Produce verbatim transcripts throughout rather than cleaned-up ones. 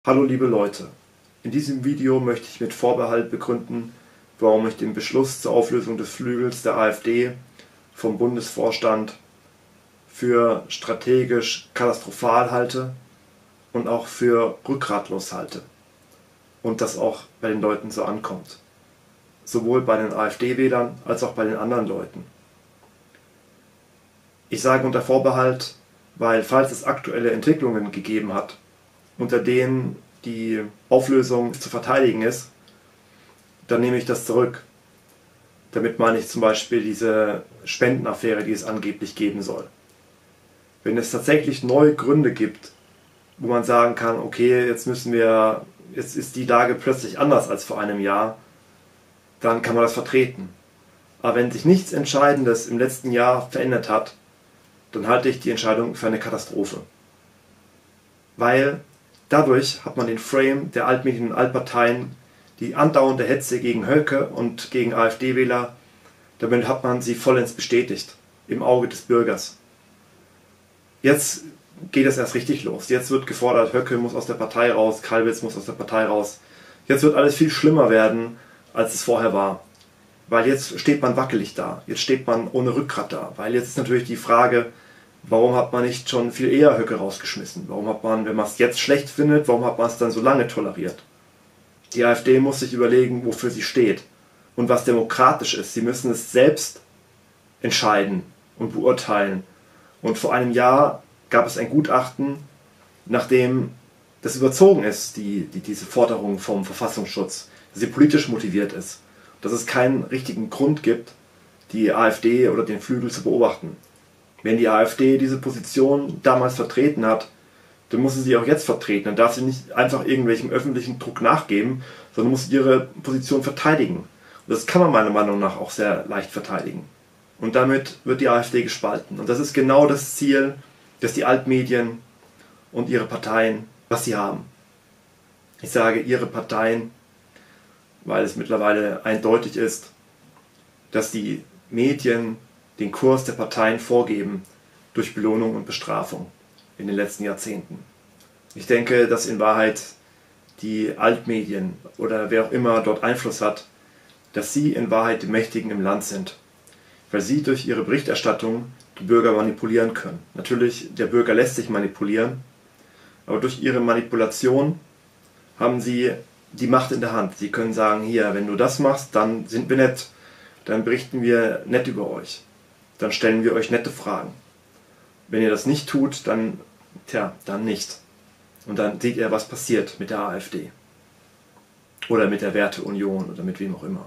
Hallo liebe Leute, in diesem Video möchte ich mit Vorbehalt begründen, warum ich den Beschluss zur Auflösung des Flügels der AfD vom Bundesvorstand für strategisch katastrophal halte und auch für rückgratlos halte und das auch bei den Leuten so ankommt. Sowohl bei den AfD-Wählern als auch bei den anderen Leuten. Ich sage unter Vorbehalt, weil falls es aktuelle Entwicklungen gegeben hat, unter denen die Auflösung zu verteidigen ist, dann nehme ich das zurück. Damit meine ich zum Beispiel diese Spendenaffäre, die es angeblich geben soll. Wenn es tatsächlich neue Gründe gibt, wo man sagen kann, okay, jetzt müssen wir, jetzt ist die Lage plötzlich anders als vor einem Jahr, dann kann man das vertreten. Aber wenn sich nichts Entscheidendes im letzten Jahr verändert hat, dann halte ich die Entscheidung für eine Katastrophe. Weil dadurch hat man den Frame der Altmedien und Altparteien, die andauernde Hetze gegen Höcke und gegen AfD-Wähler, damit hat man sie vollends bestätigt, im Auge des Bürgers. Jetzt geht es erst richtig los. Jetzt wird gefordert, Höcke muss aus der Partei raus, Kalbitz muss aus der Partei raus. Jetzt wird alles viel schlimmer werden, als es vorher war. Weil jetzt steht man wackelig da, jetzt steht man ohne Rückgrat da. Weil jetzt ist natürlich die Frage, warum hat man nicht schon viel eher Höcke rausgeschmissen? Warum hat man, wenn man es jetzt schlecht findet, warum hat man es dann so lange toleriert? Die AfD muss sich überlegen, wofür sie steht und was demokratisch ist. Sie müssen es selbst entscheiden und beurteilen. Und vor einem Jahr gab es ein Gutachten, nachdem das überzogen ist, die, die, diese Forderung vom Verfassungsschutz, dass sie politisch motiviert ist, dass es keinen richtigen Grund gibt, die AfD oder den Flügel zu beobachten. Wenn die AfD diese Position damals vertreten hat, dann muss sie sie auch jetzt vertreten. Dann darf sie nicht einfach irgendwelchem öffentlichen Druck nachgeben, sondern muss ihre Position verteidigen. Und das kann man meiner Meinung nach auch sehr leicht verteidigen. Und damit wird die AfD gespalten. Und das ist genau das Ziel, das die Altmedien und ihre Parteien, was sie haben. Ich sage ihre Parteien, weil es mittlerweile eindeutig ist, dass die Medien den Kurs der Parteien vorgeben durch Belohnung und Bestrafung in den letzten Jahrzehnten. Ich denke, dass in Wahrheit die Altmedien oder wer auch immer dort Einfluss hat, dass sie in Wahrheit die Mächtigen im Land sind, weil sie durch ihre Berichterstattung die Bürger manipulieren können. Natürlich, der Bürger lässt sich manipulieren, aber durch ihre Manipulation haben sie die Macht in der Hand. Sie können sagen, hier, wenn du das machst, dann sind wir nett, dann berichten wir nett über euch. Dann stellen wir euch nette Fragen. Wenn ihr das nicht tut, dann, tja, dann nicht. Und dann seht ihr, was passiert mit der AfD. Oder mit der Werteunion oder mit wem auch immer.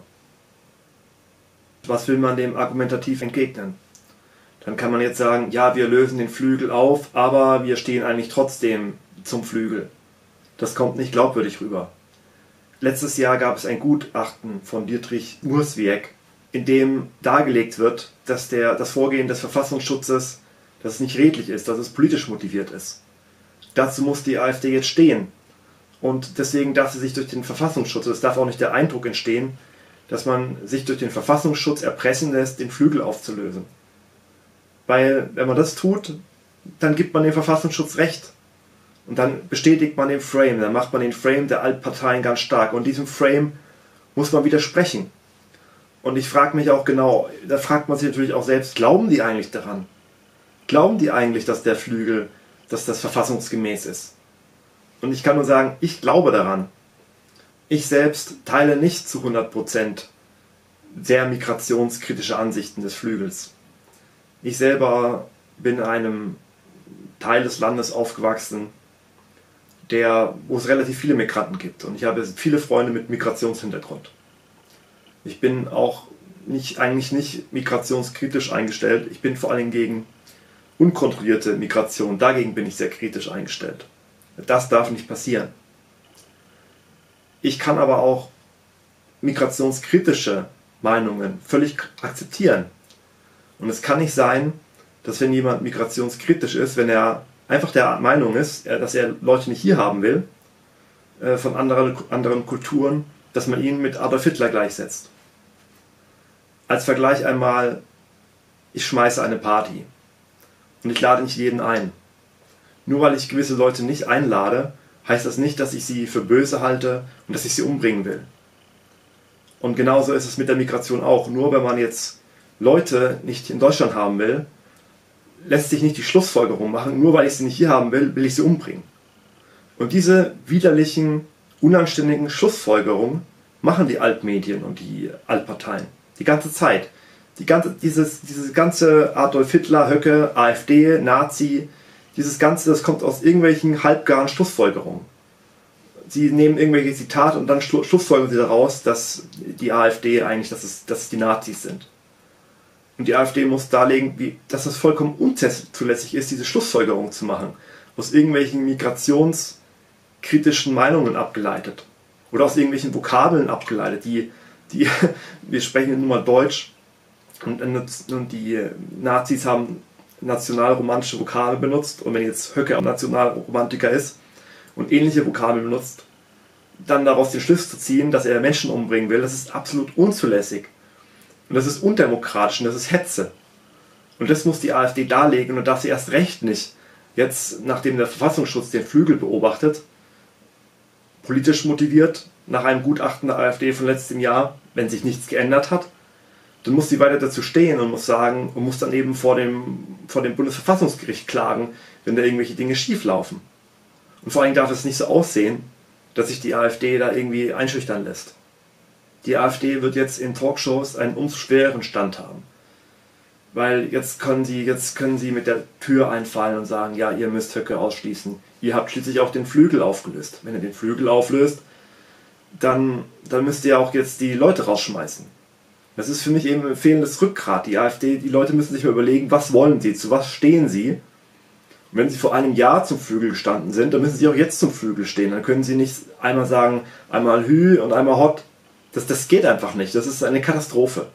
Was will man dem argumentativ entgegnen? Dann kann man jetzt sagen, ja, wir lösen den Flügel auf, aber wir stehen eigentlich trotzdem zum Flügel. Das kommt nicht glaubwürdig rüber. Letztes Jahr gab es ein Gutachten von Dietrich Murswieck, in dem dargelegt wird, dass der, das Vorgehen des Verfassungsschutzes, dass es nicht redlich ist, dass es politisch motiviert ist. Dazu muss die AfD jetzt stehen. Und deswegen darf sie sich durch den Verfassungsschutz, es darf auch nicht der Eindruck entstehen, dass man sich durch den Verfassungsschutz erpressen lässt, den Flügel aufzulösen. Weil, wenn man das tut, dann gibt man dem Verfassungsschutz Recht. Und dann bestätigt man den Frame, dann macht man den Frame der Altparteien ganz stark. Und diesem Frame muss man widersprechen. Und ich frage mich auch genau, da fragt man sich natürlich auch selbst, glauben die eigentlich daran? Glauben die eigentlich, dass der Flügel, dass das verfassungsgemäß ist? Und ich kann nur sagen, ich glaube daran. Ich selbst teile nicht zu hundert Prozent sehr migrationskritische Ansichten des Flügels. Ich selber bin in einem Teil des Landes aufgewachsen, der, wo es relativ viele Migranten gibt. Und ich habe viele Freunde mit Migrationshintergrund. Ich bin auch nicht, eigentlich nicht migrationskritisch eingestellt. Ich bin vor allem gegen unkontrollierte Migration. Dagegen bin ich sehr kritisch eingestellt. Das darf nicht passieren. Ich kann aber auch migrationskritische Meinungen völlig akzeptieren. Und es kann nicht sein, dass wenn jemand migrationskritisch ist, wenn er einfach der Meinung ist, dass er Leute nicht hier haben will, von anderen, anderen Kulturen, dass man ihn mit Adolf Hitler gleichsetzt. Als Vergleich einmal, ich schmeiße eine Party und ich lade nicht jeden ein. Nur weil ich gewisse Leute nicht einlade, heißt das nicht, dass ich sie für böse halte und dass ich sie umbringen will. Und genauso ist es mit der Migration auch. Nur wenn man jetzt Leute nicht in Deutschland haben will, lässt sich nicht die Schlussfolgerung machen, nur weil ich sie nicht hier haben will, will ich sie umbringen. Und diese widerlichen, unanständigen Schlussfolgerungen machen die Altmedien und die Altparteien. Die ganze Zeit. Die ganze, dieses, diese ganze Adolf Hitler, Höcke, AfD, Nazi, dieses Ganze, das kommt aus irgendwelchen halbgaren Schlussfolgerungen. Sie nehmen irgendwelche Zitate und dann schlussfolgern sie daraus, dass die AfD eigentlich, dass es, dass es die Nazis sind. Und die AfD muss darlegen, wie, dass es vollkommen unzulässig ist, diese Schlussfolgerung zu machen. Aus irgendwelchen migrationskritischen Meinungen abgeleitet. Oder aus irgendwelchen Vokabeln abgeleitet. Die, die, wir sprechen nun mal Deutsch und, und die Nazis haben nationalromantische Vokabeln benutzt. Und wenn jetzt Höcke ein Nationalromantiker ist und ähnliche Vokabeln benutzt, dann daraus den Schluss zu ziehen, dass er Menschen umbringen will, das ist absolut unzulässig. Und das ist undemokratisch und das ist Hetze. Und das muss die AfD darlegen und darf sie erst recht nicht, jetzt nachdem der Verfassungsschutz den Flügel beobachtet, politisch motiviert, nach einem Gutachten der AfD von letztem Jahr, wenn sich nichts geändert hat, dann muss sie weiter dazu stehen und muss sagen, und muss dann eben vor dem, vor dem Bundesverfassungsgericht klagen, wenn da irgendwelche Dinge schief laufen. Und vor allem darf es nicht so aussehen, dass sich die AfD da irgendwie einschüchtern lässt. Die AfD wird jetzt in Talkshows einen umso schwereren Stand haben. Weil jetzt können, sie, jetzt können sie mit der Tür einfallen und sagen, ja, ihr müsst Höcke ausschließen. Ihr habt schließlich auch den Flügel aufgelöst. Wenn ihr den Flügel auflöst, dann, dann müsst ihr auch jetzt die Leute rausschmeißen. Das ist für mich eben ein fehlendes Rückgrat. Die AfD, die Leute müssen sich mal überlegen, was wollen sie, zu was stehen sie. Und wenn sie vor einem Jahr zum Flügel gestanden sind, dann müssen sie auch jetzt zum Flügel stehen. Dann können sie nicht einmal sagen, einmal Hü und einmal Hott. Das, das geht einfach nicht. Das ist eine Katastrophe.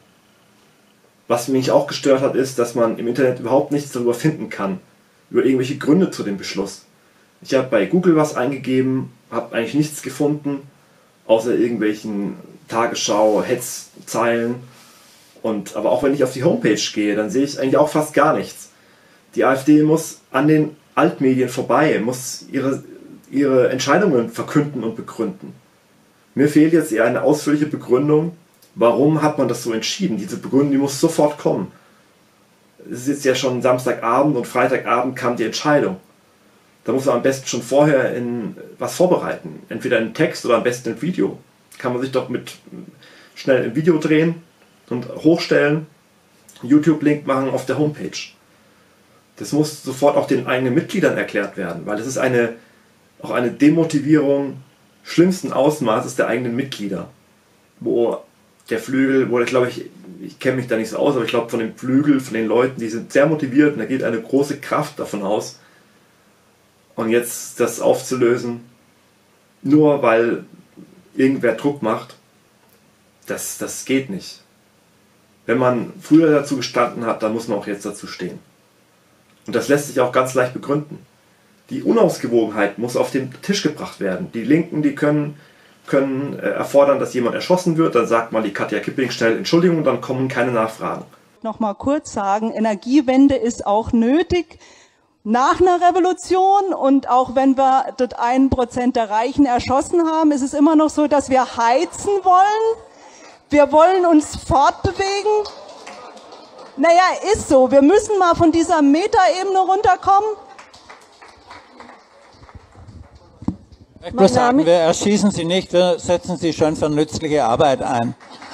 Was mich auch gestört hat, ist, dass man im Internet überhaupt nichts darüber finden kann. Über irgendwelche Gründe zu dem Beschluss. Ich habe bei Google was eingegeben, habe eigentlich nichts gefunden, außer irgendwelchen Tagesschau-Hetzzeilen. Und, aber auch wenn ich auf die Homepage gehe, dann sehe ich eigentlich auch fast gar nichts. Die AfD muss an den Altmedien vorbei, muss ihre, ihre Entscheidungen verkünden und begründen. Mir fehlt jetzt eher eine ausführliche Begründung, warum hat man das so entschieden. Diese Begründung, die muss sofort kommen. Es ist jetzt ja schon Samstagabend und Freitagabend kam die Entscheidung. Da muss man am besten schon vorher in was vorbereiten. Entweder einen Text oder am besten ein Video. Kann man sich doch mit schnell ein Video drehen und hochstellen, YouTube-Link machen auf der Homepage. Das muss sofort auch den eigenen Mitgliedern erklärt werden, weil das ist eine, auch eine Demotivierung schlimmsten Ausmaßes der eigenen Mitglieder. Wo der Flügel, wo ich glaube ich, ich kenne mich da nicht so aus, aber ich glaube von dem Flügel, von den Leuten, die sind sehr motiviert und da geht eine große Kraft davon aus. Und jetzt das aufzulösen, nur weil irgendwer Druck macht, das, das geht nicht. Wenn man früher dazu gestanden hat, dann muss man auch jetzt dazu stehen. Und das lässt sich auch ganz leicht begründen. Die Unausgewogenheit muss auf den Tisch gebracht werden. Die Linken, die können, können äh, erfordern, dass jemand erschossen wird, dann sagt mal die Katja Kipping schnell Entschuldigung und dann kommen keine Nachfragen. Noch mal kurz sagen, Energiewende ist auch nötig nach einer Revolution und auch wenn wir das ein Prozent der Reichen erschossen haben, ist es immer noch so, dass wir heizen wollen. Wir wollen uns fortbewegen. Naja, ist so. Wir müssen mal von dieser Metaebene runterkommen. Ich muss sagen, wir erschießen Sie nicht, wir setzen Sie schon für nützliche Arbeit ein.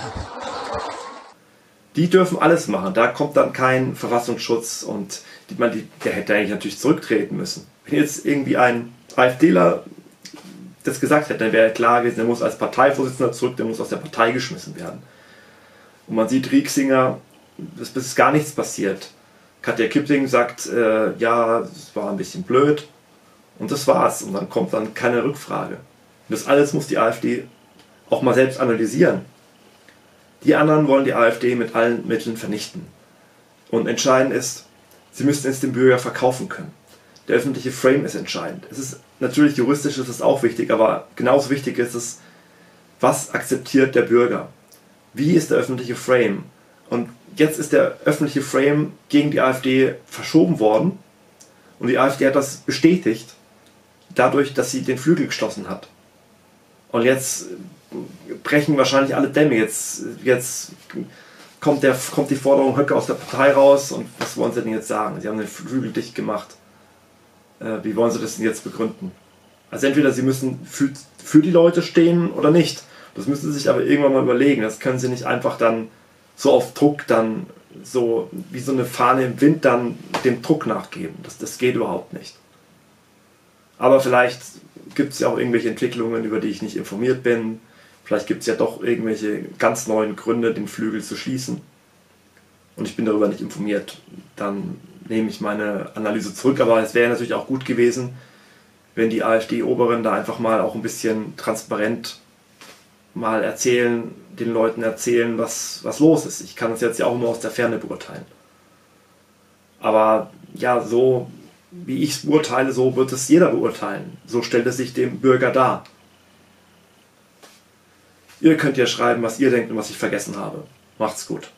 Die dürfen alles machen, da kommt dann kein Verfassungsschutz und die, man, die, der hätte eigentlich natürlich zurücktreten müssen. Wenn jetzt irgendwie ein AfDler das gesagt hätte, dann wäre klar gewesen, der muss als Parteivorsitzender zurück, der muss aus der Partei geschmissen werden. Und man sieht Rieksinger, es ist gar nichts passiert. Katja Kipping sagt, äh, ja, es war ein bisschen blöd. Und das war's. Und dann kommt dann keine Rückfrage. Und das alles muss die AfD auch mal selbst analysieren. Die anderen wollen die AfD mit allen Mitteln vernichten. Und entscheidend ist, sie müssen es dem Bürger verkaufen können. Der öffentliche Frame ist entscheidend. Es ist natürlich juristisch, ist es auch wichtig, aber genauso wichtig ist es, was akzeptiert der Bürger? Wie ist der öffentliche Frame? Und jetzt ist der öffentliche Frame gegen die AfD verschoben worden und die AfD hat das bestätigt. dadurch, dass sie den Flügel geschlossen hat. Und jetzt brechen wahrscheinlich alle Dämme. Jetzt, jetzt kommt, der, kommt die Forderung Höcke aus der Partei raus und was wollen sie denn jetzt sagen? Sie haben den Flügel dicht gemacht. Äh, wie wollen sie das denn jetzt begründen? Also entweder sie müssen für, für die Leute stehen oder nicht. Das müssen sie sich aber irgendwann mal überlegen. Das können sie nicht einfach dann so auf Druck dann so wie so eine Fahne im Wind dann dem Druck nachgeben. Das, das geht überhaupt nicht. Aber vielleicht gibt es ja auch irgendwelche Entwicklungen, über die ich nicht informiert bin. Vielleicht gibt es ja doch irgendwelche ganz neuen Gründe, den Flügel zu schließen. Und ich bin darüber nicht informiert. Dann nehme ich meine Analyse zurück. Aber es wäre natürlich auch gut gewesen, wenn die AfD-Oberen da einfach mal auch ein bisschen transparent mal erzählen, den Leuten erzählen, was, was los ist. Ich kann das jetzt ja auch nur aus der Ferne beurteilen. Aber ja, so wie ich es beurteile, so wird es jeder beurteilen. So stellt es sich dem Bürger dar. Ihr könnt ja schreiben, was ihr denkt und was ich vergessen habe. Macht's gut.